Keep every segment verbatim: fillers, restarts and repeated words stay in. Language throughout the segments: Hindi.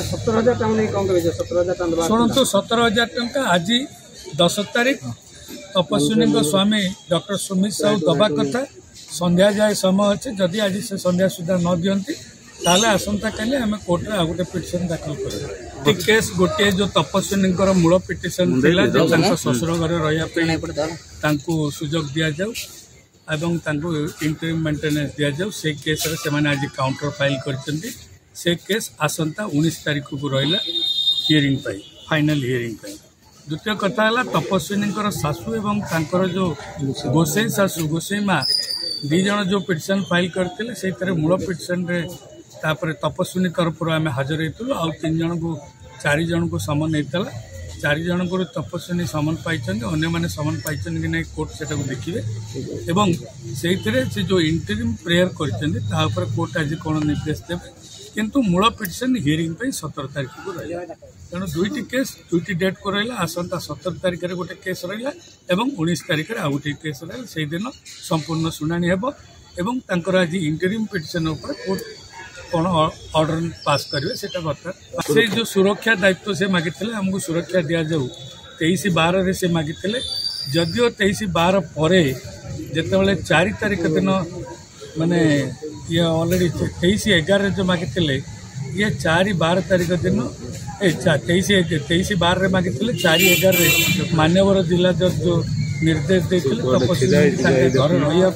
सत्तर हजार टाँग शुणु सतर हजार टंका आज दस तारीख तपस्विनी स्वामी डॉक्टर सुमित साहू दबा कथा संध्या जाए समय अच्छे जदि आज से संध्या सुधा न दियंती ताले आसंता काली आम कोर्ट रे आ गोटे पिटिशन दाखल कर केस गोटे जो तपस्विनी मूल पिटिशन थिला जे तांको ससुर घर रहा सुजोग दि जाऊ एवं इंटरिम मेंटेनेंस दि जाऊ से केस रे से माने आज काउंटर फाइल करचंती से केस आसंता उन्नीस तारीख को रहा हियरिंग पाई फाइनल हियरिंग पाई। द्वितीय कथा है तपस्विनी सासू एवं तांकर जो गोसाई सासू गोसाई माँ दी जन जो पिटिशन फाइल करते से मूल पिटिशन रे तापर तपस्विनी तरफ आम हाजर होइतलु आउ तीन जन को चार जन को समन होता चार जन को तपस्विनी समन पाई अन्य माने समन पाई कि नहीं कोर्ट से देखिए एवं से जो इंटरिम प्रेयर कर कोर्ट आज कौन निर्देश देवे किंतु मूल पिटिशन हियरिंग पे सतर तारीख को रहा तेणु दुईटी केस दुईटी डेट को रहा आसंता सतर तारीख में गोटे केस रहा एवं उन्नीस तारीख में आउ गोटे केस रहा से दिन संपूर्ण शुणाणी हेब आज इंटरिम पिटिशन उपर कोर्ट कौन ऑर्डर पास करेंगे से बता से जो सुरक्षा दायित्व से मागी आमको सुरक्षा दि जाऊ तेईस बार से मागी जदिओ तेईस बार पर जिते चार तारीख दिन माने ये ऑलरेडी तेईस एगार जो मागी ये चार बार तारीख दिन तेईस तेईस बार मागी चार एगार मान्यवर जिला जज जो निर्देश देते तपस्विनी घर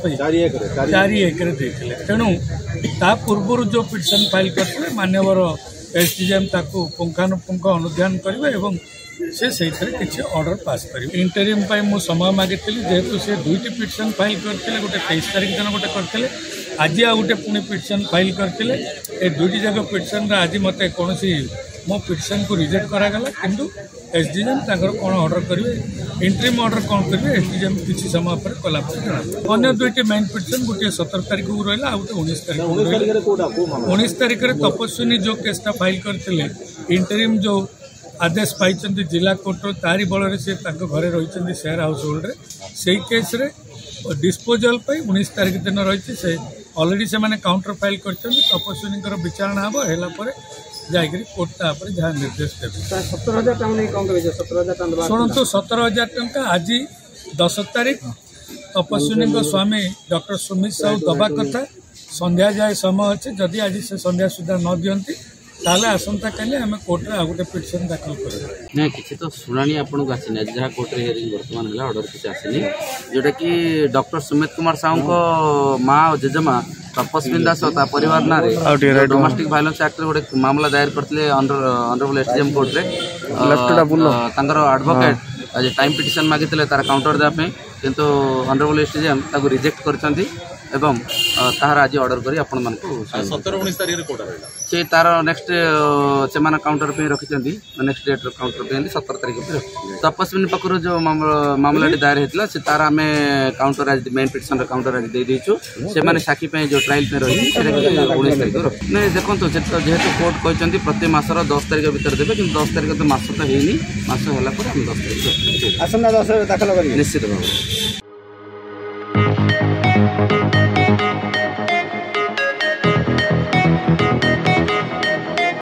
रहा चार एकर तेणु ता पूर्व जो पिटिशन फाइल करते मान्यवर एसडीएम ताको पुंखानुपुंख अनुध्यान करेंगे से से किसी ऑर्डर पास करेंगे इंटरिम मु समय मागी जेहेतु से दुईटी पिटिशन फाइल करते गोटे तेईस तारीख दिन गोटे करते आज आ गोटे पुणी पिटिशन फाइल करते ए दुईटी जाक पिटिशन आज मत कौन मो पिटिशन को रिजेक्ट करागला किंतु एसडीएम कौन ऑर्डर करेंगे इंटरिम ऑर्डर कौन करेंगे एसडीएम किसी समय पर कला अन्य दुईटी मेन पिटिशन गोटे सतर तारीख को रहा आ गए उन्नीस तारीख उन्नीस तारीख में तपस्विनी जो केसटा फाइल करते इंटरिम जो आदेश पाई जिला कोर्ट तारी बल से घरे रही शेयर हाउस होल्ड से केस रे डिस्पोजल उन्नीस तारीख दिन रही से ऑलरेडी से माने काउंटर फाइल कर तपस्विनी विचारणा हम है जाकर कोर्ट तापर जहाँ निर्देश देते सत्तर हजार टाँग शुणु सतर हजार टंका आज दस तारीख तपस्विनी स्वामी डॉक्टर सुमित साहू दबा कथा संध्या जाए समय अच्छे जदि आज से संध्या सुधा न दियंती ताले आसंता काली आम कोर्ट रे आ गोटे पिटिशन दाखल कर नहीं किसी तो शुणाणी आपको आसनी जहाँ कोर्ट रे हियरिंग वर्तमान है ऑर्डर किसी आसनी जोटा कि डॉक्टर सुमित कुमार साहू को माँ और जेजेमा तपस्विनी दास परिवार ना डोमेस्टिक भायोलेंस एक्ट गोटे मामला दायर करते ऑनरेबल एसडीएम कोर्ट रे एडवोकेट आज टाइम पिटिशन मागी तार काउंटर देवाई किंतु ऑनरेबल एसडीएम रिजेक्ट कर एवं तार आज ऑर्डर करी आपण मानकु सतर उन्नीस तारीख रे कोटा रहला से तार नेक्स्ट से माने काउंटर पे रखिचंदी नेक्स्ट डेट काउंटर पे सतर तारीख पे तपस्विनी पकरो जो मामला दायर हेतला से तार हमें काउंटर आज मेन पिटिशन रे काउंटर आज दे देछु से माने साखी पे जो ट्रायल पे रही से उन्नीस तारीख रो नै देखंतो जेहेतु कोर्ट कहचंदी प्रति मासर दस तारीख भीतर देबे किंतु दस तारीख तो मास तो हेनी मास होला पर हम दस तारीख आसना दस दाखल करी निश्चित भाव